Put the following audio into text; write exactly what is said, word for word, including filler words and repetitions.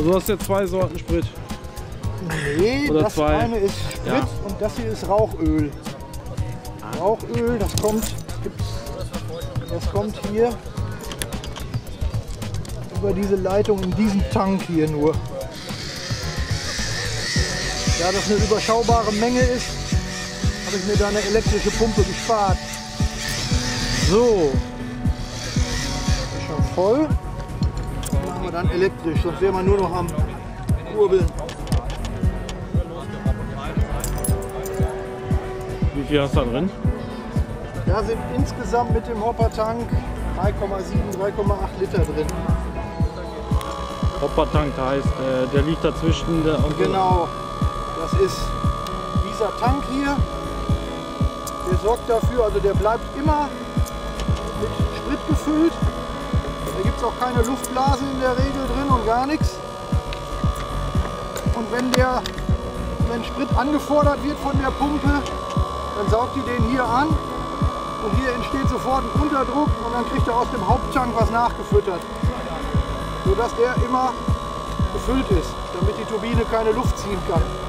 Also du hast jetzt zwei Sorten Sprit. Nee, Oder das zwei. eine ist Sprit Ja. und das hier ist Rauchöl. Rauchöl, das kommt, das kommt hier über diese Leitung in diesen Tank hier nur. Da das eine überschaubare Menge ist, habe ich mir da eine elektrische Pumpe gespart. So, ist schon voll. Das machen wir dann elektrisch, sonst wären wir nur noch am Kurbeln. Wie viel hast du da drin? Da sind insgesamt mit dem Hoppertank drei Komma sieben, drei Komma acht Liter drin. Hoppertank heißt, äh, der liegt dazwischen. Der Genau, das ist dieser Tank hier. Der sorgt dafür, also der bleibt immer mit Sprit gefüllt. Da gibt es auch keine Luftblasen in der Regel drin und gar nichts. Und wenn der, wenn Sprit angefordert wird von der Pumpe, dann saugt die den hier an. Und hier entsteht sofort ein Unterdruck und dann kriegt er aus dem Haupttank was nachgefüttert. Sodass der immer gefüllt ist, damit die Turbine keine Luft ziehen kann.